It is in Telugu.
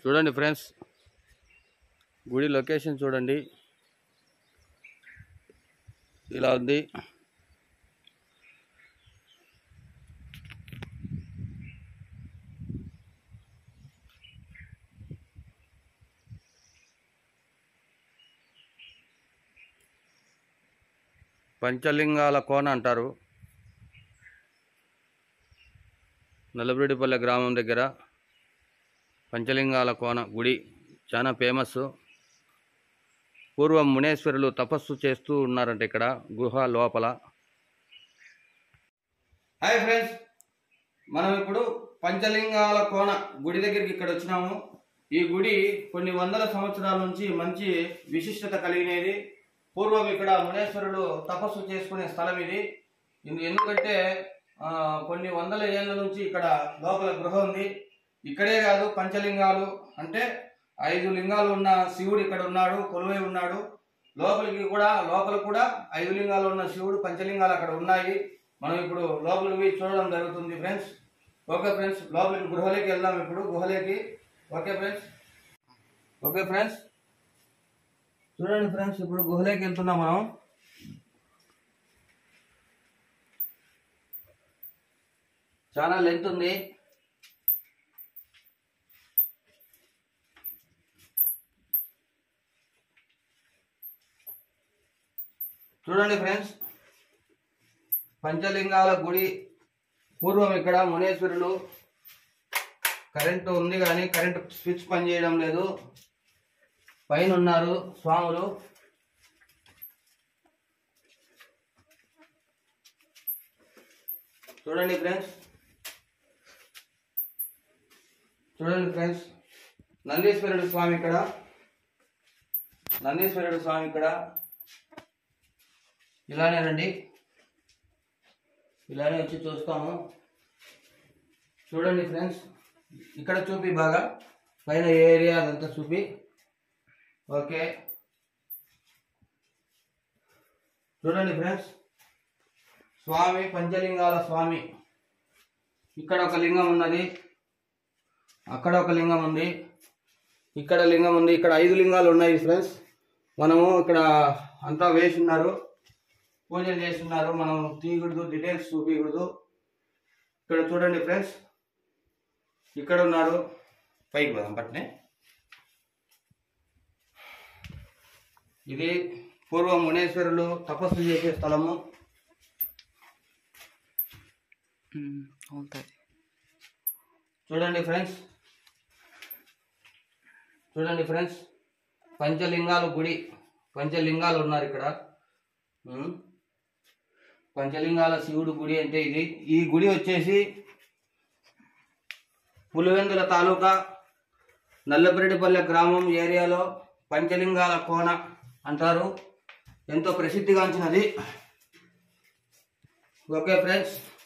చూడండి ఫ్రెండ్స్, గుడి లొకేషన్ చూడండి, ఇలా ఉంది. పంచలింగాల కోన అంటారు. నల్లబరెడ్డిపల్లె గ్రామం దగ్గర పంచలింగాల కోన గుడి చాలా ఫేమస్. పూర్వం మునేశ్వరులు తపస్సు చేస్తూ ఉన్నారంట ఇక్కడ గుహ లోపల. హాయ్ ఫ్రెండ్స్, మనం ఇప్పుడు పంచలింగాల కోన గుడి దగ్గరికి ఇక్కడ వచ్చినాము. ఈ గుడి కొన్ని వందల సంవత్సరాల నుంచి మంచి విశిష్టత కలిగినది. పూర్వం ఇక్కడ మునేశ్వరులు తపస్సు చేసుకునే స్థలం ఇది. ఎందుకంటే కొన్ని వందల ఏళ్ళ నుంచి ఇక్కడ లోపల గృహ ఉంది. ఇక్కడే కాదు, పంచలింగాలు అంటే 5 లింగాలు ఉన్న శివుడు ఇక్కడ ఉన్నాడు, కొలువై ఉన్నాడు. లోపల కూడా 5 లింగాలు ఉన్న శివుడు, పంచలింగాలు అక్కడ ఉన్నాయి. మనం ఇప్పుడు లోపలికి చూడడం జరుగుతుంది ఫ్రెండ్స్. ఓకే ఫ్రెండ్స్, లోపలికి గృహలోకి వెళ్దాం ఇప్పుడు, గుహలోకి. ఓకే ఫ్రెండ్స్ చూడండి ఫ్రెండ్స్, ఇప్పుడు గుహలోకి వెళ్తున్నాం మనం. చాలా లెంత్ ఉంది. చూడండి ఫ్రెండ్స్, పంచలింగాల గుడి. పూర్వం ఇక్కడ మునేశ్వరులు, కరెంటు ఉంది కానీ కరెంటు స్విచ్ పనిచేయడం లేదు, పైన ఉన్నారు స్వాములు. చూడండి ఫ్రెండ్స్, నందీశ్వరుడు స్వామి ఇక్కడ. ఇలానే రండి, ఇలానే వచ్చి చూస్తాము. చూడండి ఫ్రెండ్స్, ఇక్కడ చూపి బాగా పైన ఏరియా అదంతా చూపి. ఓకే, చూడండి ఫ్రెండ్స్, స్వామి పంచలింగాల స్వామి. ఇక్కడ ఒక లింగం ఉన్నది, అక్కడ ఒక లింగం ఉంది, ఇక్కడ లింగం ఉంది. ఇక్కడ 5 లింగాలు ఉన్నాయి ఫ్రెండ్స్. మనము ఇక్కడ అంతా వేసున్నారు, పూజలు చేస్తున్నారు. మనం తీయకూడదు, డీటెయిల్స్ చూపించకూడదు. ఇక్కడ చూడండి ఫ్రెండ్స్, ఇక్కడ ఉన్నారు. పైకి పోదాం పట్నే. ఇది పూర్వం మునేశ్వరులు తపస్సు చేసే స్థలము. చూడండి ఫ్రెండ్స్, పంచలింగాల గుడి. పంచలింగాలు ఉన్నారు ఇక్కడ. పంచలింగాల శివుడు గుడి అంటే ఇది. ఈ గుడి వచ్చేసి పులివెందుల తాలూకా నల్లబరెడ్డిపల్లె గ్రామం ఏరియాలో పంచలింగాల కోన అంటారు. ఎంతో ప్రసిద్ధిగాంచినది. Okay friends.